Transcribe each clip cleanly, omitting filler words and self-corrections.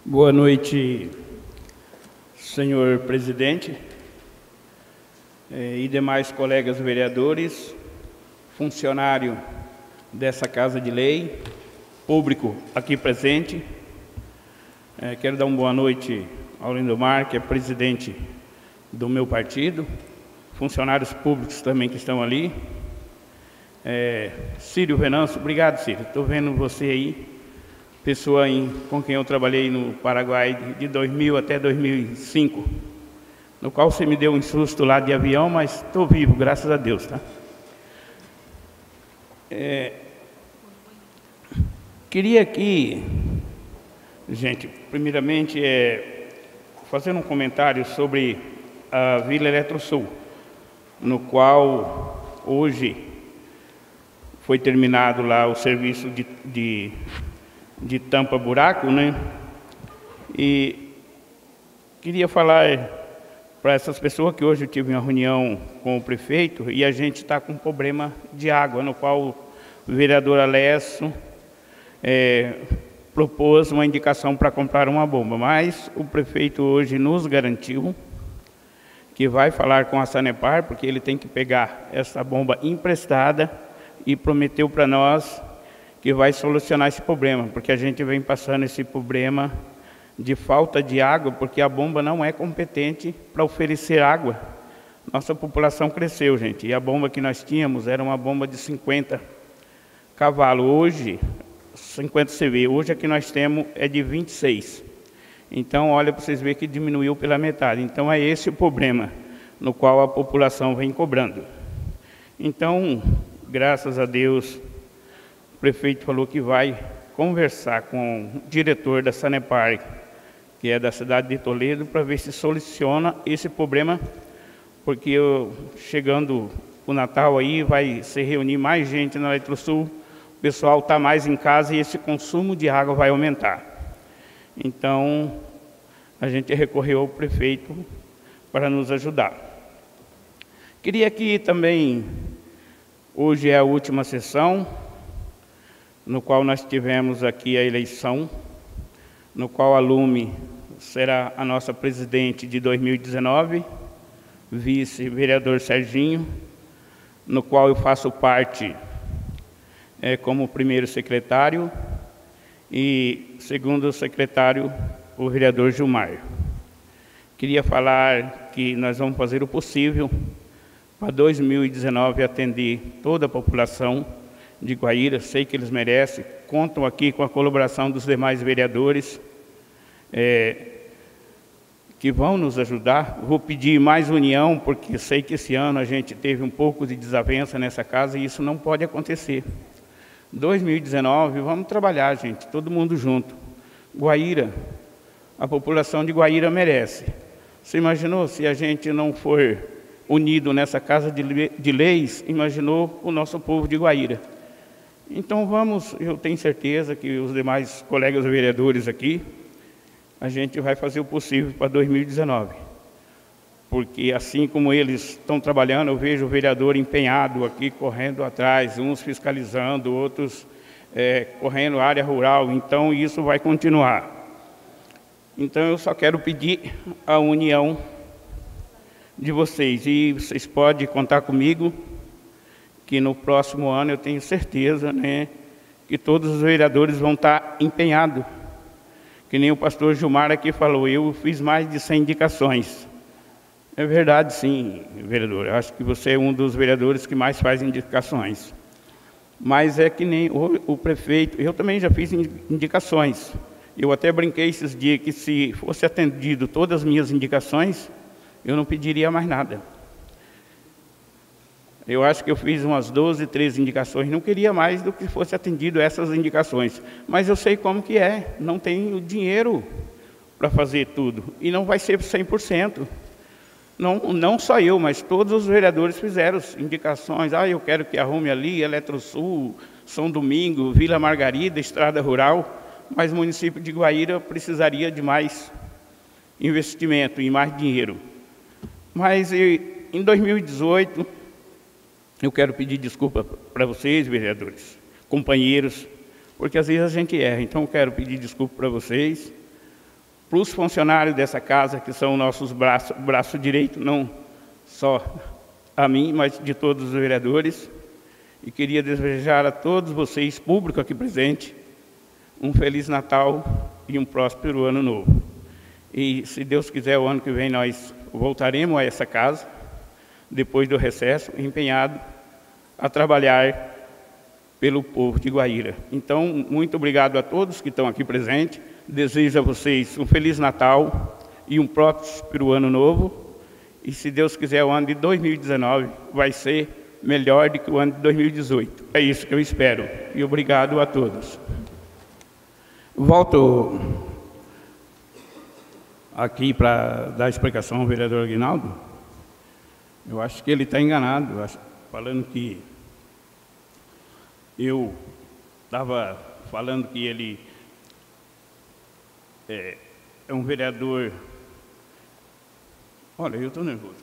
Boa noite, senhor presidente e demais colegas vereadores, funcionário dessa Casa de Lei, público aqui presente. Quero dar uma boa noite ao Lindomar, que é presidente do meu partido, funcionários públicos também que estão ali. Círio Venâncio, obrigado, Círio, estou vendo você aí, pessoa com quem eu trabalhei no Paraguai de 2000 até 2005, no qual você me deu um susto lá de avião, mas estou vivo, graças a Deus, tá? Queria aqui, gente, primeiramente, fazer um comentário sobre a Vila Eletrosul, no qual hoje foi terminado lá o serviço de tampa-buraco, né? E queria falar para essas pessoas que hoje eu tive uma reunião com o prefeito e a gente está com um problema de água, no qual o vereador Alessio propôs uma indicação para comprar uma bomba, mas o prefeito hoje nos garantiu que vai falar com a Sanepar, porque ele tem que pegar essa bomba emprestada, e prometeu para nós que vai solucionar esse problema, porque a gente vem passando esse problema de falta de água, porque a bomba não é competente para oferecer água. Nossa população cresceu, gente, e a bomba que nós tínhamos era uma bomba de 50 cavalos, hoje, 50 CV, hoje a que nós temos é de 26. Então, olha para vocês verem que diminuiu pela metade. Então, é esse o problema no qual a população vem cobrando. Então, graças a Deus, o prefeito falou que vai conversar com o diretor da Sanepar, que é da cidade de Toledo, para ver se soluciona esse problema, porque chegando o Natal aí, vai se reunir mais gente na Eletrosul, o pessoal está mais em casa e esse consumo de água vai aumentar. Então, a gente recorreu ao prefeito para nos ajudar. Queria aqui também, hoje é a última sessão, no qual nós tivemos aqui a eleição, no qual a Lume será a nossa presidente de 2019, vice-vereador Serginho, no qual eu faço parte como primeiro secretário, e segundo secretário, o vereador Gilmar. Queria falar que nós vamos fazer o possível para 2019 atender toda a população de Guaíra, sei que eles merecem, contam aqui com a colaboração dos demais vereadores que vão nos ajudar. Vou pedir mais união, porque sei que esse ano a gente teve um pouco de desavença nessa casa e isso não pode acontecer. 2019, vamos trabalhar, gente, todo mundo junto. Guaíra, a população de Guaíra merece. Você imaginou se a gente não for unido nessa Casa de Leis, imaginou o nosso povo de Guaíra? Então vamos, eu tenho certeza que os demais colegas vereadores aqui, a gente vai fazer o possível para 2019. Porque assim como eles estão trabalhando, eu vejo o vereador empenhado aqui, correndo atrás, uns fiscalizando, outros correndo área rural, então isso vai continuar. Então eu só quero pedir a união de vocês, e vocês podem contar comigo, que no próximo ano eu tenho certeza, né, que todos os vereadores vão estar empenhados. Que nem o pastor Gilmar aqui falou, eu fiz mais de 100 indicações. É verdade, sim, vereador, eu acho que você é um dos vereadores que mais faz indicações. Mas é que nem o prefeito, eu também já fiz indicações. Eu até brinquei esses dias que se fosse atendido todas as minhas indicações, eu não pediria mais nada. Eu acho que eu fiz umas 12, 13 indicações, não queria mais do que fosse atendido essas indicações. Mas eu sei como que é, não tenho dinheiro para fazer tudo, e não vai ser 100%. Não só eu, mas todos os vereadores fizeram indicações. Eu quero que arrume ali, Eletrosul, São Domingo, Vila Margarida, Estrada Rural, mas o município de Guaíra precisaria de mais investimento e mais dinheiro. Mas em 2018, eu quero pedir desculpa para vocês, vereadores, companheiros, porque às vezes a gente erra. Então, eu quero pedir desculpa para vocês, para os funcionários dessa casa, que são nossos braço direito, não só a mim, mas de todos os vereadores. E queria desejar a todos vocês, público aqui presente, um Feliz Natal e um próspero Ano Novo. E, se Deus quiser, o ano que vem nós voltaremos a essa casa, depois do recesso, empenhado a trabalhar pelo povo de Guaíra. Então, muito obrigado a todos que estão aqui presentes. Desejo a vocês um Feliz Natal e um próspero Ano Novo. E, se Deus quiser, o ano de 2019 vai ser melhor do que o ano de 2018. É isso que eu espero. E obrigado a todos. Volto aqui para dar explicação ao vereador Aguinaldo. Eu acho que ele está enganado, falando que eu estava falando que ele é um vereador. Olha, eu estou nervoso.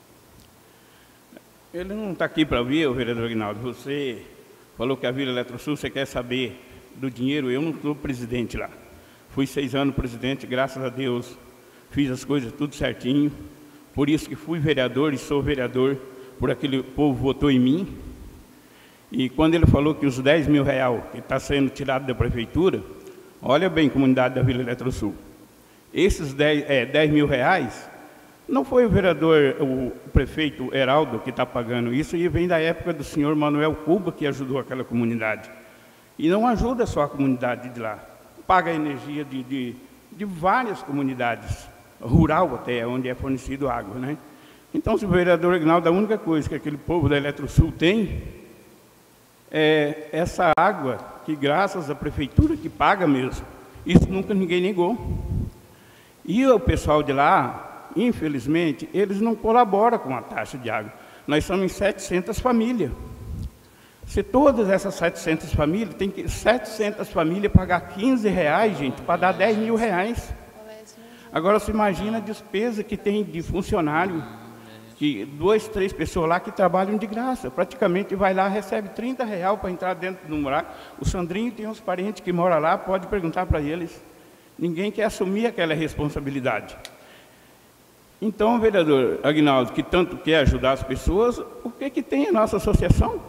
Ele não está aqui para ouvir, o vereador Aguinaldo. Você falou que a Vila Eletrosul, você quer saber do dinheiro. Eu não sou presidente lá. Fui 6 anos presidente, graças a Deus, fiz as coisas tudo certinho. Por isso que fui vereador e sou vereador, por aquele povo votou em mim. E quando ele falou que os 10 mil reais que está sendo tirado da prefeitura, olha bem, comunidade da Vila Eletrosul, esses 10 mil reais, não foi o vereador, o prefeito Heraldo que está pagando isso, e vem da época do senhor Manuel Cuba, que ajudou aquela comunidade. E não ajuda só a comunidade de lá, paga a energia de várias comunidades, rural até, onde é fornecido água, né? Então, se o vereador Aguinaldo, a única coisa que aquele povo da Eletrosul tem é essa água, que graças à prefeitura que paga mesmo. Isso nunca ninguém negou. E o pessoal de lá, infelizmente, eles não colaboram com a taxa de água. Nós somos em 700 famílias. Se todas essas 700 famílias, tem que 700 famílias pagar 15 reais, gente, para dar 10 mil reais. Agora, você imagina a despesa que tem de funcionário, que 2, 3 pessoas lá que trabalham de graça, praticamente vai lá, recebe 30 reais para entrar dentro do buraco. O Sandrinho tem uns parentes que moram lá, pode perguntar para eles. Ninguém quer assumir aquela responsabilidade. Então, vereador Aguinaldo, que tanto quer ajudar as pessoas, o que tem a nossa associação?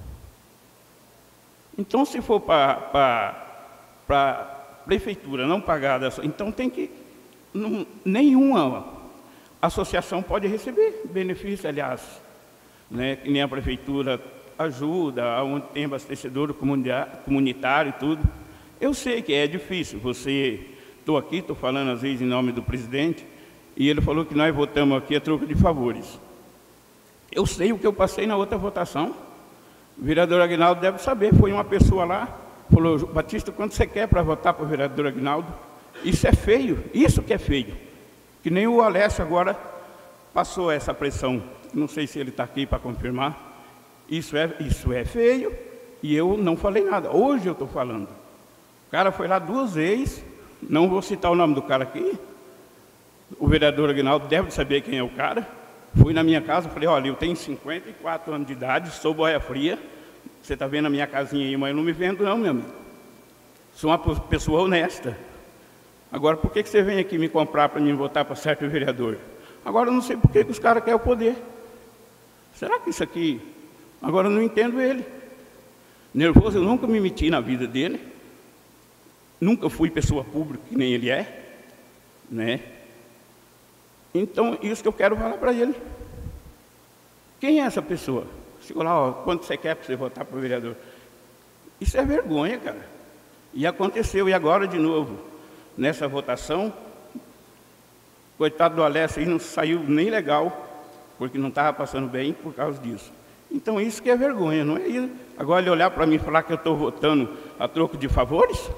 Então, se for para a prefeitura não pagar, então tem que... nenhuma associação pode receber benefício, aliás, né, que nem a prefeitura ajuda, onde tem abastecedor comunitário e tudo. Eu sei que é difícil, estou aqui, estou falando às vezes em nome do presidente, e ele falou que nós votamos aqui a troca de favores. Eu sei o que eu passei na outra votação, o vereador Aguinaldo deve saber, foi uma pessoa lá, falou: Batista, quanto você quer para votar para o vereador Aguinaldo? Isso é feio, isso que é feio. Que nem o Alessio agora passou essa pressão. Não sei se ele está aqui para confirmar. Isso é feio e eu não falei nada. Hoje eu estou falando. O cara foi lá 2 vezes, não vou citar o nome do cara aqui. O vereador Aguinaldo deve saber quem é o cara. Fui na minha casa, falei: olha, eu tenho 54 anos de idade, sou boia fria. Você está vendo a minha casinha aí, mas eu não me vendo não, meu amigo. Sou uma pessoa honesta. Agora, por que você vem aqui me comprar para mim votar para certo vereador? Agora, eu não sei por que os caras querem o poder. Será que isso aqui... Agora, eu não entendo ele. Nervoso, eu nunca me meti na vida dele. Nunca fui pessoa pública, que nem ele é. Né? Então, isso que eu quero falar para ele. Quem é essa pessoa? Chegou lá, ó, quanto você quer para você votar para o vereador? Isso é vergonha, cara. E aconteceu, e agora de novo. Nessa votação, coitado do Alessio, aí não saiu nem legal, porque não estava passando bem por causa disso. Então, isso que é vergonha, não é isso? Agora, ele olhar para mim e falar que eu estou votando a troco de favores?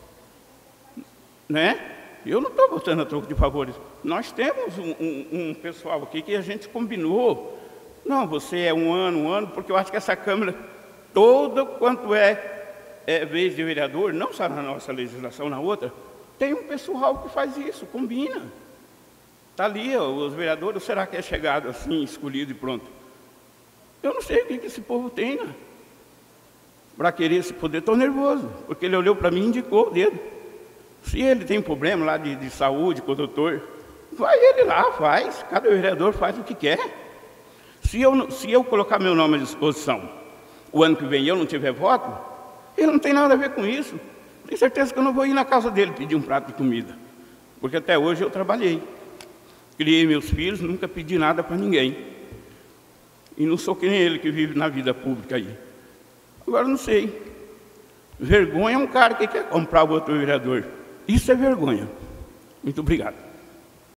Né? Eu não estou votando a troco de favores. Nós temos um pessoal aqui que a gente combinou. Não, você é um ano, porque eu acho que essa Câmara, toda quanto é vez de vereador, não só na nossa legislação, na outra, tem um pessoal que faz isso, combina. Está ali, ó, os vereadores, será que é chegado assim, escolhido e pronto? Eu não sei o que esse povo tem, né? Para querer esse poder. Estou nervoso, porque ele olhou para mim e indicou o dedo. Se ele tem problema lá de saúde com o doutor, vai ele lá, faz. Cada vereador faz o que quer. Se eu colocar meu nome à disposição, o ano que vem eu não tiver voto, ele não tem nada a ver com isso. Tenho certeza que eu não vou ir na casa dele pedir um prato de comida. Porque até hoje eu trabalhei. Criei meus filhos, nunca pedi nada para ninguém. E não sou que nem ele que vive na vida pública aí. Agora não sei. Vergonha é um cara que quer comprar o outro vereador. Isso é vergonha. Muito obrigado.